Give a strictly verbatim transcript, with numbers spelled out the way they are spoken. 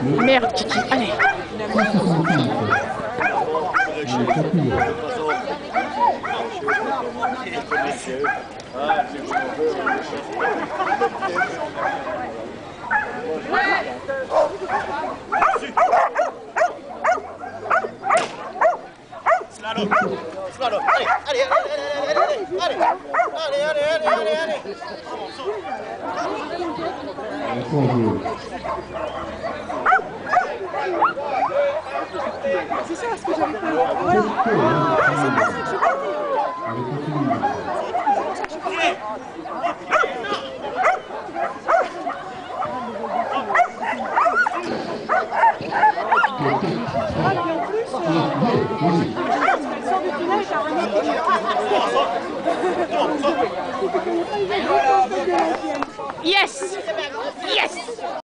Merde, Kiki, allez. Slalom, slalom, allez, allez, allez, allez, allez, allez, allez, allez, allez, allez, allez. C'est ça ce que j'avais fait. Voilà. C'est pas ça que je voulais dire. Yes! Yes!